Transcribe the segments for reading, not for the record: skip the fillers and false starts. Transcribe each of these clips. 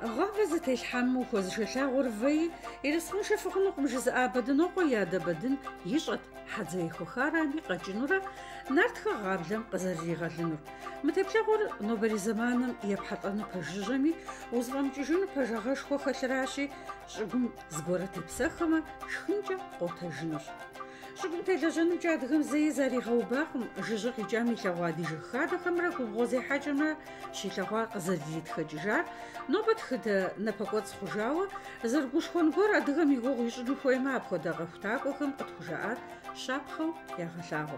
غافز تلحم وخوزشلا غرفي إرسمو شفقنو جزء بدنو قيادة بدن يشط حزي خاراني قجنورا نارتخ غابلم قزري غلنور متبلغور نوبري زمانم يبحثن بججمي وزغم جيجون بجغش خو خشراشي شغم زغورة بسخمة شخنجا قوتجنور شغم تلجنم جادغم زي زاري غوباقم جيجغي جامي لغادي جخادة خمرا غوزي حاجنا شي لغا قزري تخججار نوبت خد نبقوت خجاوة زرقوش خونغور أدغم يغوغ يشجو خويما بخدا غفتاقوهم قد خجاعات شابخو يغشاغو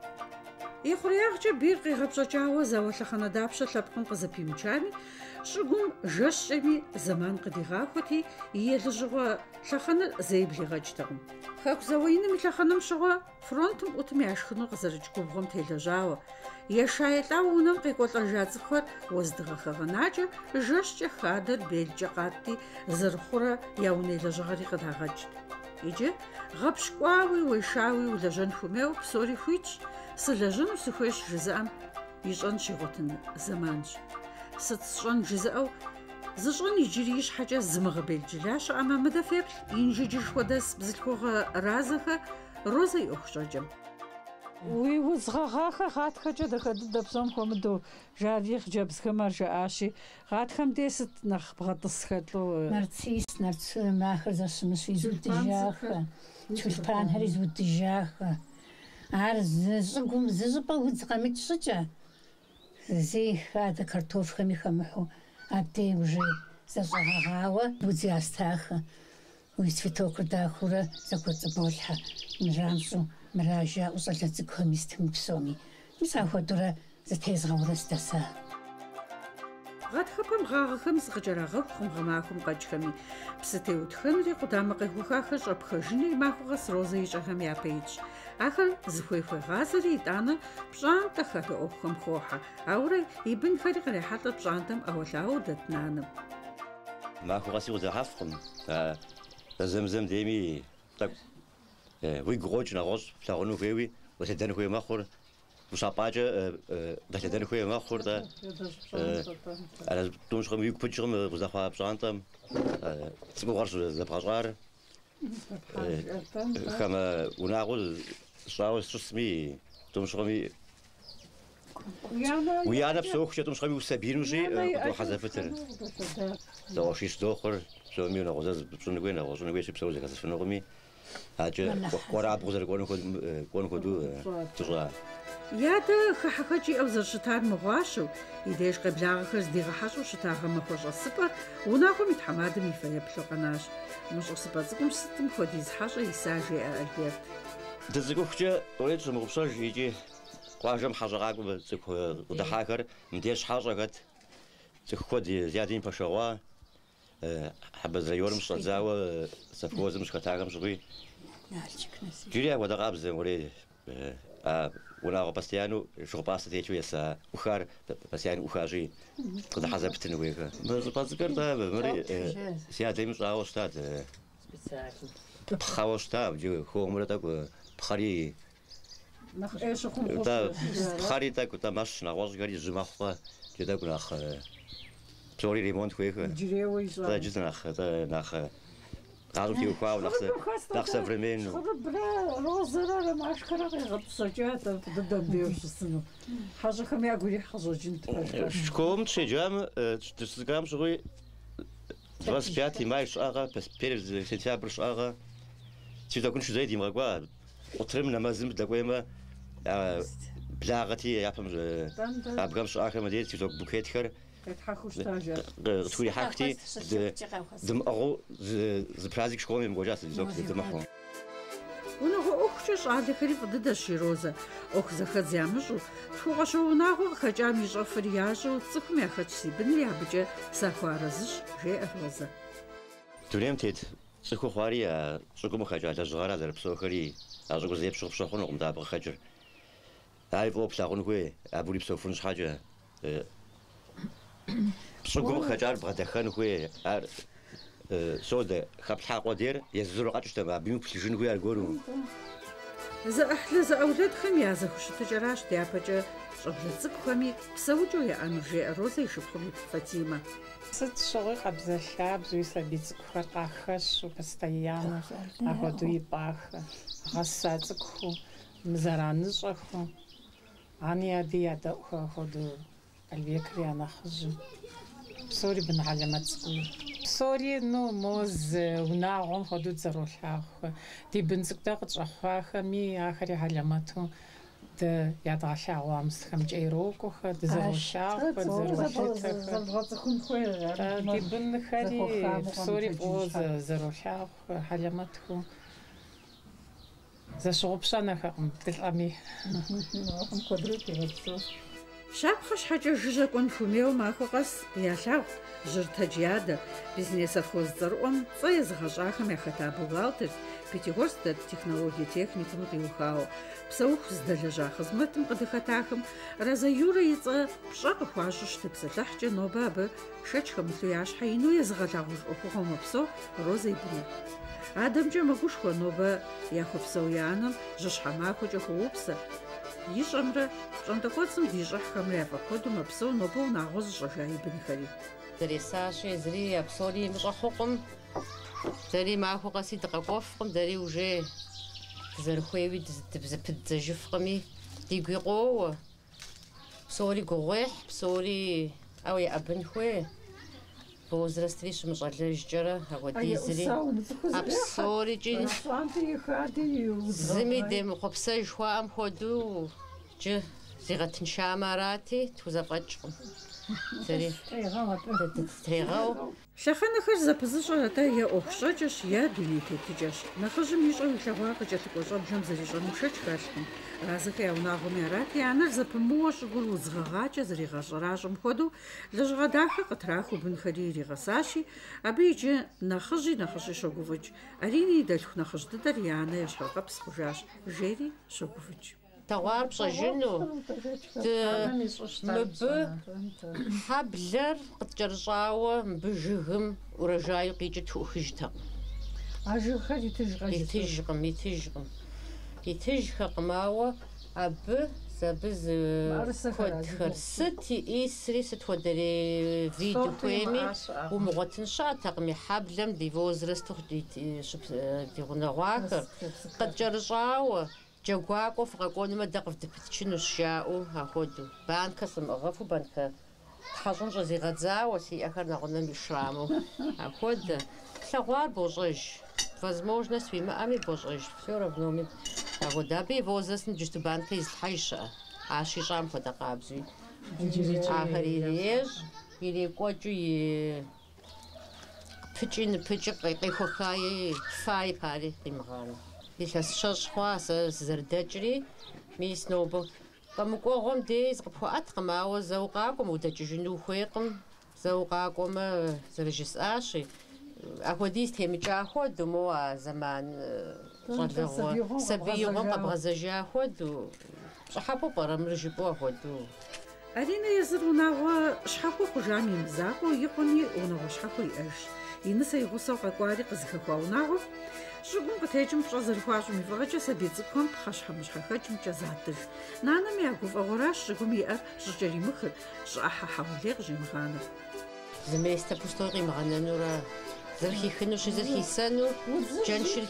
يخرياغ جبير غيغبشا جاوة زاوة دابشا لبقن قزبي مجامي شغم جشمي زمان قديغاخوتي يلجغوا لخنا زي بلغاجتغم خاك زاوين ملخنم شغوا فرونتم أتمي عشخنو قزرجكوبغم تيلجاوة يشايتاونم قيقوطاجاتخور وزدغخغناجا جشجا خادر بيلجاقاتي زرخورا ياوني لجغري قداغاجت يجي غبشكواوي ويشاوي ولجن خميو بسوري خويتش سلجن وسخويش جزام يشان شغوتن زمانش ستشان جزاو زجن يجريش حاجة زمغبيل جلاش أما مدافع ينجيش وداس بزلكوغ رازخة روزي أخشجم وزغاخا غات خجا دخد دبسوم خمدو جاريخ جبس خمر جاشي غات خم ديست نخ بغطس خدلو نرتسيس نرتس ماخر زشمش يزود تجاخ تشوفان هري زود تجاخ عارز زقوم ززبا وزقامت شجا زي هذا كرتوف خمي خمحو أبدي وجي زغاغاوة وزي أستاخ ويسفتوك داخورة زقوت بولحة مرامسو مراجع وصلت زكهم يستمكسومي مساحة دورة زتيز غورستسا غاد خبم غاغخم زغجراغب خم غماكم قجخمي بستيوت خمري قدام قيخوخاخش أبخجني ماخو غس روزي يجخم يابيج آخر زخويخوي غازري دانا بجانتا خاتو أوخم خوحا أوري يبن فريق ريحاتا بجانتم أولاو دتنانم ماخو غسي وزهافكم زمزم ديمي так ويغوج نغوز فلاغنو فيوي وسدن خوي ماخور وشاباجا دهلدن خوي ماخور دا انا دومش خم يكبجرم وزخوا بجانتم تبغرش زباجار كما وناغول شاوس تسمي دومش خمي ويانا بسوق شتومش خمي وسبينوجي وحذفتر دوشيش دوخر سومي ونغوز بجنوين نغوز نغويش بسوق زكاس فنغمي هاجا قرا بغزر كون خدو تجا يادا خحخجي أو زرشتار مغاشو يديش قبلاغ خز ديغ حاشو شتاغ مخوش السبر وناغو متحمادم يفيبلو قناش مش السبر زكم ستم خديز حاشا يساجي ألبيرت دزكو خجا وليد جمغبشا يجي قواجم حاجة غاقو زكو ودحاكر مديش حاجة قد زكو خدي زيادين بشوا حبة زيورم شتزاوة سفوز مش كتاغم شغي جريا ودا غابز ولي ولا باستيانو شو باستي شو يسا وخار باستيانو وخاجي قد حسبتني ويك بس بازكر دا مري سيادة مش عاوشتات بخاوشتات جو هو مرتك بخاري ايش خم بخاري تاك تا ماش نغوش غاري جماخ جدا كناخ توري ريمونت ويك جريوي دا جدا ناخ قالوا كي وقاو ناخ فريمين برا روزرا ما اشكرا غد سجات ضد بيوش السنو حاجه خم يقولي حاجه جنت شكون شي جام تستغرام شوي 25 мая шага перед сентябрь шага تيدا كنش زايد يمغوا وترم نمازم دغويما بلاغتي يافم ابغام شاخه مدير تيدا بوكيت خير تحخوش تاجا تولي حاجتي دم اغو زبرازيك شكون مغوجات زوك دمخو ونغو أخشش عادي خريف ضد الشيروزة أخ زخد زيامجو تخوغشو ناغو خجامي جغفرياجو تسخمي أخدشي بنلي عبجة ساخوارزش جي أفوزة توليم تيت تسخو خواري شكو مخجال تجغارا در بسوخري أجغو زيب شغف شخون وقم دابغ خجر عارف أو بساقون كوي أبولي بسوفونش حاجة شكو مخجال بغدخان كوي سود خبل حق ودير يزرو قاتش تبع بيمك في جنوي الجورو زأحلى زأولادهم يا زخشتجراش ديابجا شغل زكومي بسوجو يا أنجي روزي يشوفهم فاطمة. Сыт щыгъуи къабзэлъабзэуи сабий цӏыкӏухэр къахэщу постоянно апхуэдэу ипӏахэ, гъэса цӏыкӏуу, мызэраныщӏэху, ани ади ядэӏухэ апхуэдэу Альбекыр я нэхъыжьым. Псори бын хьэлэмэт цӏыкӏуи. Псори моз унагъуэм хуэдэу зэролъагъухэ. Ди бын цӏыкӏутӏэ къытщӏэхъуахэми ахэри хьэлэмэту ядгъэлъагъуа амсхэмкӏэ ирокӏухэ, дызэролъагъухэ, дызэролъытэхэ. Ди бынхэри псори фӏыуэ зэролъагъухэ, хьэлэмэтху. Зэщыгъупщэ нэхэкъым дылӏэми. Шапхъэ щхьэкӏэ жыжьэ кӏуэн хумеуэ махуэ къэс ялъагъу жьыртэдж-ядэ, бизнес-совхоз цӏэрыӏуэм цӏэ езыгъэщӏахэм яхэта бухгалтер, Пятигорск технологие техникум къиухауэ, псэуху здэлэжьа хъызмэтым къыдэхэтахэм Раза Юрэ и цӏэ пщӏэ къыхуащӏу щытепсэлъыхькӏэ нобэ абы шэч хэмылъу я щхьэ ину езыгъэлъагъу жыӏуэхугъуэм мэпсэу Розэ и быным. Адэмкӏэ мэгушхуэ нобэ яхуэпсэу и анэм жьыщхьэ махуэкӏэ хуэупсэ. ИщӀэмрэ пщӀэнтӀэкӀуэцӀым ди щӀыхьхэмрэ яфӀэ куэду мэпсэу нобэ унагъуэ зыщӀэжа и бынхэри. Зресащи, зри я псори имыщӀэ хъукъым, зэри махуэ къэси дыкъэкӀуэфкъым, дэри уже дызэрыхуейуи дызэпыдзэжыфкъыми, дигу къоуэ. Псори гугъуехь, псори ӏэуэ яӀэбын хуей. Возрастри щымыщӀэлэжкӀэрэ апхуэдизри. А псорикӀи зыми демыхъуэпсэж хуаӀэм хуэдэу икӀи зигъэтыншамэ арати, тхузэфӀэкӀкъым. Зэри трегъэу. Лъэхъэнэхэр зэпызыщӀэр атӀэ я Ӏуэху щӀэкӀэщ, я дуней тетыкӀэщ. Нэхъыжьым ищӀэу илъэгъуа къыкӀэлъыкӀуэ щӀэбжэм зэрищӀэну шэч хэлъкъым. Разэхэ я унагъуэми арати, анэр зэпымыуэ щӀыгур удзгъэгъакӀэ зэригъэщӀэращӀэм хуэдэу лэжьыгъэ дахэ къытрахыу бынхэри иригъэсащи, абы иджы нэхъыжьи щогуфӀыкӀ. Арини и дэлъху нэхъыжь дыдэр и анэ ещхьэкъэпс хъужащ, жери щогуфӀыкӀ. Тэгъуар пщӀэжыну, мыбы хьэблэр къыткӀэрыщӀауэ, мыбы жыгым уэрэжаю къикӀыу тхуӀухыжтэкъым. А жыгхэр итыжкъым. Итыжхэкъым, ауэ абы куэдхэр сыт исри, сыт хуэдэрей виду хуейми умыгъуэтын щаӀэтэкъым. И хьэблэм ди возрасту ди гъунэгъуахэр къыткӀэрыщӀауэ, джэгуакӀуэ фыкъэкӀуэнумэ дэ къывдыпытчынущ жаӀэу ахуэдэу. Банкэ сымыгъэфу, банкэ тхьэщӀын щӀызигъэдзауэ си Ӏэхэр нэгъунэм ишрамэу. Ахуэдэ. Лъэгъуар бощӀэж. Возможность уимыӀэми бощӀэж. Всё равноми. Ахуэдэ. Абы и возрастым джысту банкэ излъхьэж щыӀэ. Ар щищӀам хуэдэ къабзуи. Ахэр ирежь, ирекӀуэкӀыу пыкӀи ныпыкӀи къехуэхаи фаи пари къимыгъанэ. Илъэс щэщӀ хъуа сэ сызэрыдэкӀри, мис нобэ къэмыкӀуэгъуэм дей зыкъыпхуэӀэткъым, ауэ зэукъакӀуэм удэкӀыжыну ухуейкъым. ЗэукъакӀуэмэ зэрыжысӀащи, апхуэдиз темыкӀа хуэдэу, моуэ а зэман щӀалэгъуэ сабиигъуэм къэбгъэзэжа хуэдэу, щӀыхьэпӀэу пӀэрэ мыр жыпӀэу ахуэдэу. Аринэ езыр унагъуэ щхьэхуэ хъужам имызакъуэу икъуэми унагъуэ щхьэхуэ иӀэжщ. И нысэ и гъусэу къэкӀуари къызыхэхуа унагъуэ щӀыгум къытекӀым пщӀэ зэрыхуащӀым и фӀыгъэкӀэ сабий цӀыкӀухэм пхъэщхьэмыщхьэхэкӀымкӀэ задыж. Нанэм я гуфӀэгъуэращ щӀыгум иӀэр щӀыкӀэ иримыхыр, щӀыӀэхьэ хьэулей къыщӀимыгъанэр. Зы место пустой къимыгъэнэнурэ, зэрыхихыну щызэрыхисэну, джэншыр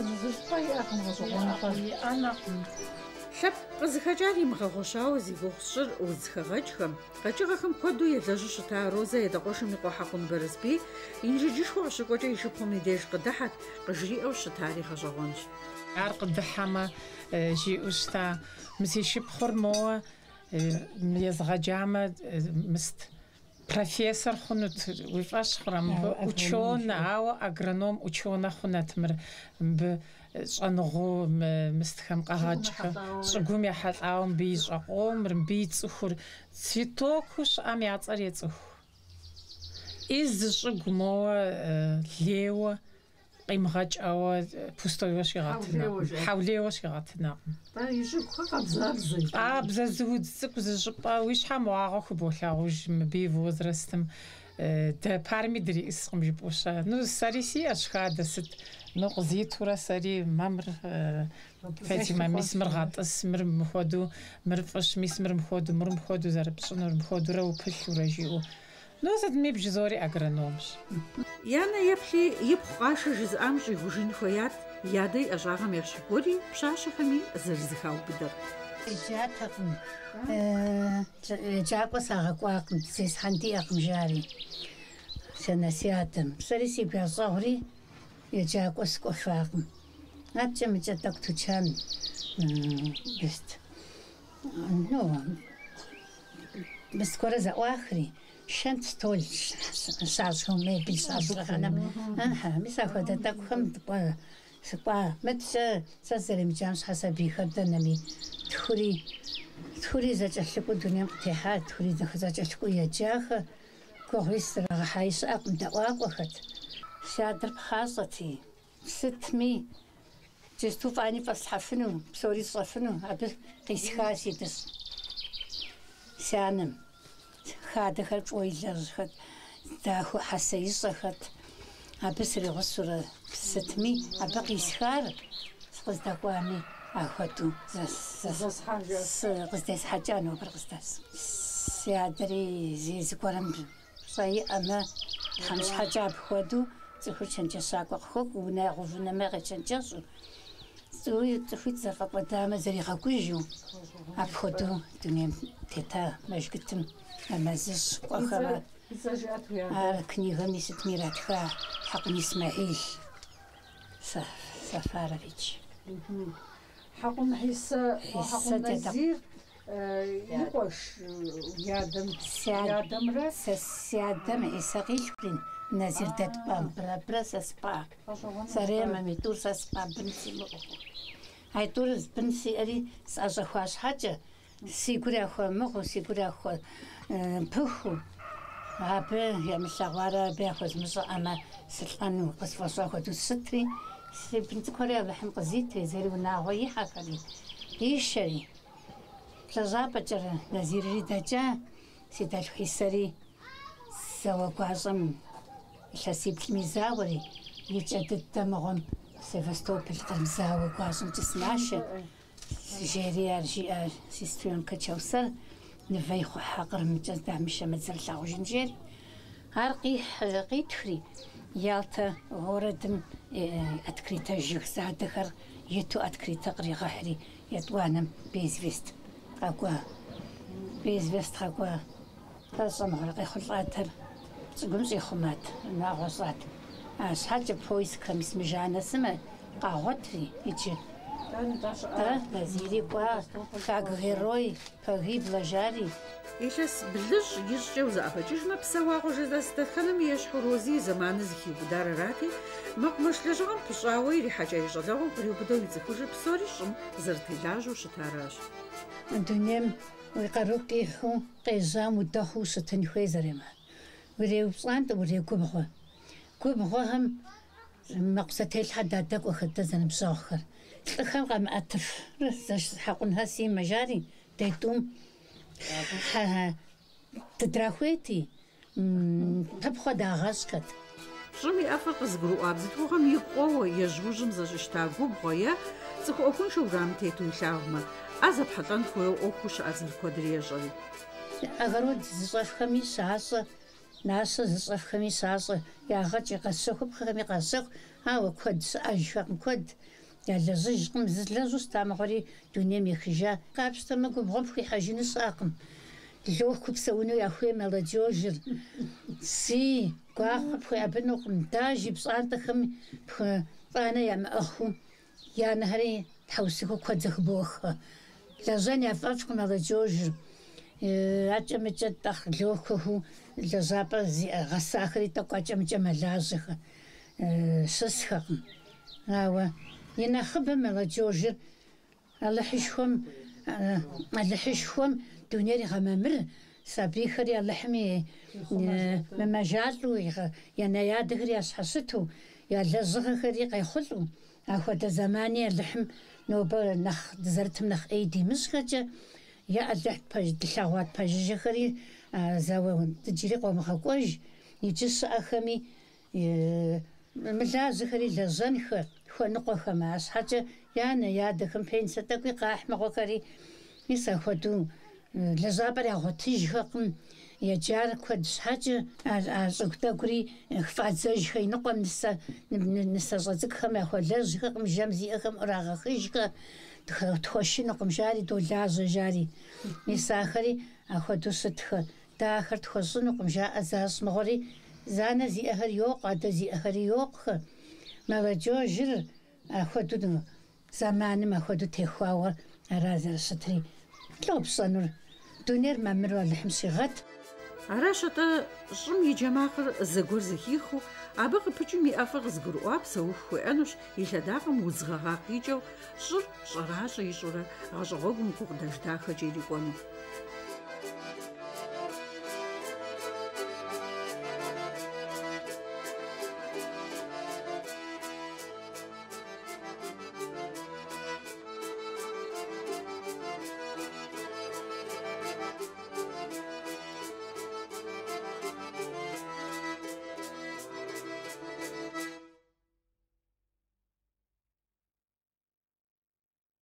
Лъэпкъ къызыхэкӀар имыгъэгъуэщауэ зи гугъу сщӀыр удзхэгъэкӀхэм, къэкӀыгъэхэм куэду елэжьу щыта Розэ едэкъуэшым и къуэ Хьэкъун Бэрызбий инжыджышхуэ къыщыкӀуэкӀэ и шыпхъум и деж къыдыхьэт, къыжриӀэу щытари гъэщӀэгъуэнщ. Ар къыдыхьэмэ жиӀэу щыта, мы си шыпхъур моуэ езыгъэджамэ мыст профессор хъунут, уи фӀэщ хъурэ, мыбы учёнэ, ауэ агроном учёнэ хъунэт мыр, мыбы щӀэныгъуу мыстхэм къэгъэкӀхэ, щӀыгум ехьэлӀауэ мыбы и щӀакъуомыр, мыбы и цӀыхур, цветоку щыӀэм я цӀэр ецӀыху. Из щӀыгу моуэ лейуэ къимыгъэкӀауэ пустоуэ щигъэтынэкъым, хьэулейуэ щигъэтынэкъым. И щӀыгухэр къабзабзэ. Бзэ зыудз цӀыкӀу зыщӀыпӀэ уи щхьэ мыуагъэ хуболъагъуж, мыбы и возрастым парми дриӏыскъым жыпӏэу. Ну сэри сиӏэщ хадэ сыт къызитурэ сэри мамыр Фатимэ мис мыр гъэтӏыс, мыр мыхуэдэу, мыр фӏыщ, мис мыр мыхуэдэу зэрыпщӏынур, мыхуэдурэ упылъурэ жиӏэу. Ну сытми бжызори агрономщ. Янэ еплъи ипхъу къашэ жызыӏам щӏигъужын хуеят ядэ и ӏэщӏагъэм ящыгуэри пщащэхэми зэрызыхаубыдэр. Еджатэкъым, еджакӏуэ сагъэкӏуакъым, зесхьэндиӏэкъым жари. Си адэм. Псэри сигу ящӏэгъури еджакӏуэ скӏуэфакъым. Абджэмыкӏэ тӏэкӏу тучан быстгуэрэ зэӏуахри, шэнт стол щащӏхэм, мебель щащӏхэм. Мис ахуэдэ тӏэкӏухэм сыкӏуа. Мыдкӏэ сэ зэремыджам щхьэ сабийхэр дэнэми тхури зэкӏэлъыкӏуэу дунейм къытехьа, тхури зэкӏэлъыкӏуэу еджахэ. Гугъуи страгъэхьаи щыӏэкъым дэӏуакӏуэхэт. Си адэр пхъащӏэти, сытми джесту фӏани фӏэслъхьэфыну, псори сщӏэфыну, абы къисха си дыщ. Си анэм хадэхэр пщӏоилэжьхэт, дахэу хьэсэ ищӏэхэт, абы сригъусурэ сытми, абы къисхар къыздэкӏуами ахуэдэу къыздесхьэкӏа нобэр къыздэс. Си адэри зыгуэрым щӏэ иӏэмэ, тхьэм щхьэкӏэ апхуэдэу цӏыхур чэнджэщакӏуэ къыхуэкӏуэ, унэмэ къечэнджэщӏу. Цӏыхуитӏ зэфӏэкӏуэдамэ зэригъэгужьу, апхуэдэу дунейм тета мэжгытым мэзыщ кӏуэхэмэ. Ар книгами сытми иратха Хьэкъын Исмэӏил Сафарович. Хьэкъын Назир икӏуэш ядэмрэ? Си адэм Исакъилхурин Назир дэткъуам брэбрэ сэ спа. Саремэми тӏур сэ спа бын симыӏэу. Ай тӏур бын сиӏэри сӏэщӏэхуа щхьэкӏэ си гур яхуэмыгъуу, си гур яхуэпыхуу, абы емылъэгъуарэ абы яхуэзмыщӏэӏэмэ сылӏэну къысфӏэщӏа хуэдэу сытри, си бын цӏыкӏуэри Алыхьым къызитри, зэри унагъуэ ихьэхэри, ишэри. Лэжьапӏэкӏэ Назири дэкӏа, си дэлъхуи сэри зауэ гуащӏэм илъэсиплъми зауэри, и кӏэ дыдэ мыгъуэм Севастополь къырымызауэ гуащӏэмкӏэ сынашэ. Жери ар жиӏэ си студентка Чавсэр нывэ ихъухьэ Кърымыкӏэ дамышэ мыдзэр лъагъужын жери. Ар къитхри Ялтэ гъуэрэдым открытэ жыг задэхэр иту открытэ къригъэхьри етӏуанэм Безвест къэкӏуа. Безвест къэкӏуа къэщӏэмыгъэр къехъулӏатэр цӏыгум щӏихъумэт, унагъуэ щӏат. Щхьэкӏэ поискхэм исмыжанэ сымэ къагъуэтри иджы. Назири кӏуа, как герой, погиб лэжьари. Илъэс блыщӏ ищӏкӏэ узэӏэпэкӏыжмэ, псэуагъуэ жэдэстэхэным ещхьу Рози зэманы зыхиубыдар арати, мэкъумэш лэжьыгъэм пыщӏауэ ирихьэкӏа и щӏалэгъуэм къриубыдэу и цӏыхужыр псори щӏым зэрытелажьэу щытаращ. Дунейм уи къару къихьу къежьам удэхъуу щытын хуей зэремэ. Уреупщӏантӏэ урегубгъуэ. Губгъуэхэм мэкъусэтелъхьэ дадэ кӏуэхэдэ зэныбжьэгъухэр. Лӏыхэм къамыӏэтыф Хьэкъунхэр симэ жари, детӏум дыдрахуейти, пэпхъуэ дагъэщӏхэт. ЩӀым и ӏэфэр къызгурыӏуа бзылъхугъэм ипкъуэуэ ежьужьым зэщӏищта губгъуэ е цӏыху ӏуэхуншэу уэрам тету илъагъумэ, ӏэ зэпхьэлӏэн хуейуэ ӏуэхуу щыӏэ зыркуэдыр ещӏэри. Огород зыщӏэфхэми щащӏэ, нащэ зыщӏэфхэми щащӏэ, ягъэкӏ къэсщэхупхъэхэми къэсщэху, ауэ куэд щыӏэжхэкъым, куэд ялэжьыжкъым, зылэжьу стамыгъуэри дунейм ехыжа. Къапщтэмэ губгъуэм пхуихьэжыну щыӏэкъым. Лоху псэуну яхуей молодежьыр. Си гуахъуэ пхуеӏэбынукъым, дажи пщӏантӏэхэм пхуэфӏанэ ямыӏэхъуу, я нэхъри тхьэусыху куэд зэхыбохэ. Лэжьэн яфӏэфӏкъым молодежьыр. Акӏэмыкӏэ тӏэхъ лохуэху лэжьапӏэ зиӏэ гъэсахэри тӏэкӏу акӏэмыкӏэ мэлажьэхэ щысхэкъым. Ауэ и нэхъыбэ молодежьыр Алыхьышхуэм дунейр игъэмэмыр, сабийхэри Алыхьыми мымэжалӏэу, я наядэхэри ящхьэщыту, я лэжьыгъэхэри къехъулӏу, ахуэдэ зэмани Алыхьым нобэ нэхъ дызэрытым нэхъ ӏей димыщӏхэкӏэ, я Алыхь дылъэгъуат пэжыжьэхэри зауэ дыджыри къомыгъэкӏуэж, иджы щыӏэхэми мылажьэхэри лэжьэнхэр хуэныкъуэхэм арщхьэкӏэ янэ-ядэхэм пенсие тӏэкӏуи къахь мыгъуэхэри мис апхуэдэу лэжьапӏэр ягъуэтыжхэкъым. Еджар куэд щхьэкӏэ а щӏыгу тӏэкӏури фадзэжхэ иныкъуэм нысэ щӏэцӏыкӏухэм яхуэлэжьхэкъым, жэм зиӏэхэм ӏурагъэхъыжкъэ, тхуэшынукъым жари долажьэ жари. Мис ахэри апхуэдэу щытхэ, дэ ахэр тхуэщӏынукъым жаӏэ защӏмыгъуэри, занэ зиӏэхэр йокъу, адэ зиӏэхэри йокъухэ. Молодежьыр апхуэдэу зэманым апхуэдэу техуауэ ара зэрыщытри. Лӏопщӏэнур дунейр мамыру Алыхьым щигъэт. Аращ атӏэ щӏым и джэмакъыр зыгуэр зэхихыу, абы къыпыкӏым и ӏэфӏыр къызгурыӏуа псэуху хуеӏэнущ и лъэдакъэм удз гъэгъа къикӏэу щӏыр щӏэращӏэ ищӏурэ гъэщӏэгъуэгум гукъыдэж дахэкӏэ ирикӏуэну.